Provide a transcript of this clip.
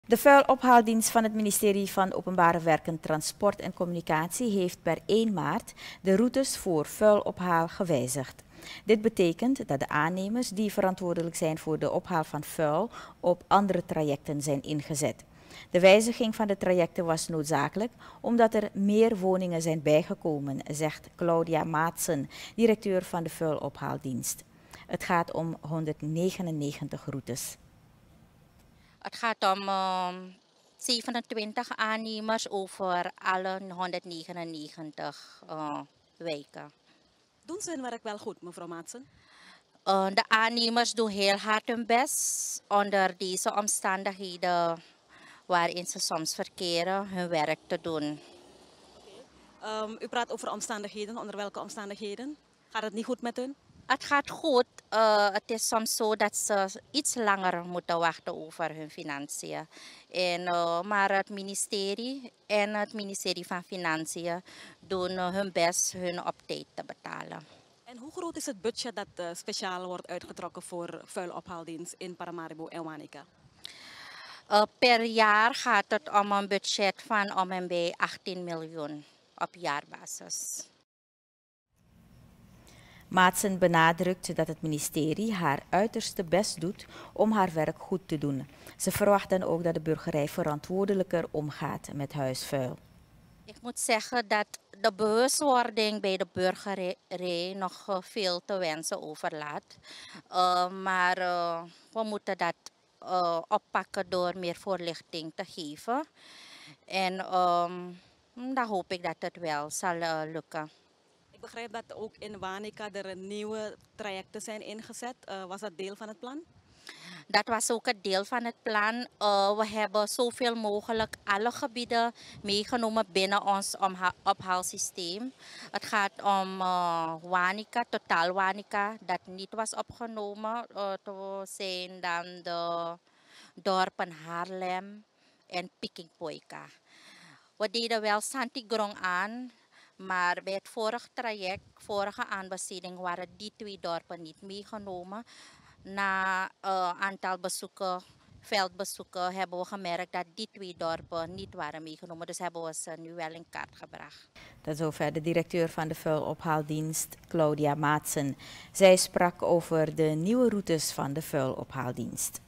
De vuilophaaldienst van het ministerie van Openbare Werken, Transport en Communicatie heeft per 1 maart de routes voor vuilophaal gewijzigd. Dit betekent dat de aannemers die verantwoordelijk zijn voor de ophaal van vuil op andere trajecten zijn ingezet. De wijziging van de trajecten was noodzakelijk omdat er meer woningen zijn bijgekomen, zegt Claudia Maatsen, directeur van de vuilophaaldienst. Het gaat om 199 routes. Het gaat om 27 aannemers over alle 199 wijken. Doen ze hun werk wel goed, mevrouw Maatsen? De aannemers doen heel hard hun best onder deze omstandigheden waarin ze soms verkeren hun werk te doen. U praat over omstandigheden. Onder welke omstandigheden? Gaat het niet goed met hun? Het gaat goed. Het is soms zo dat ze iets langer moeten wachten over hun financiën. Maar het ministerie van Financiën doen hun best hun op tijd te betalen. En hoe groot is het budget dat speciaal wordt uitgetrokken voor vuilophaaldienst in Paramaribo en Wanica? Per jaar gaat het om een budget van om en bij 18 miljoen op jaarbasis. Maatsen benadrukt dat het ministerie haar uiterste best doet om haar werk goed te doen. Ze verwacht dan ook dat de burgerij verantwoordelijker omgaat met huisvuil. Ik moet zeggen dat de bewustwording bij de burgerij nog veel te wensen overlaat. Maar we moeten dat oppakken door meer voorlichting te geven. En dan hoop ik dat het wel zal lukken. Ik begrijp dat ook in Wanica er nieuwe trajecten zijn ingezet. Was dat deel van het plan? Dat was ook een deel van het plan. We hebben zoveel mogelijk alle gebieden meegenomen binnen ons ophaalsysteem. Het gaat om Wanica, totaal Wanica, dat niet was opgenomen. Het zijn dan de dorpen Haarlem en Pikingpoika. We deden wel Santigrong aan, maar bij het vorige traject, vorige aanbesteding, waren die 2 dorpen niet meegenomen. Na aantal bezoeken, veldbezoeken, hebben we gemerkt dat die 2 dorpen niet waren meegenomen. Dus hebben we ze nu wel in kaart gebracht. Tot zover de directeur van de vuilophaaldienst, Claudia Maatsen. Zij sprak over de nieuwe routes van de vuilophaaldienst.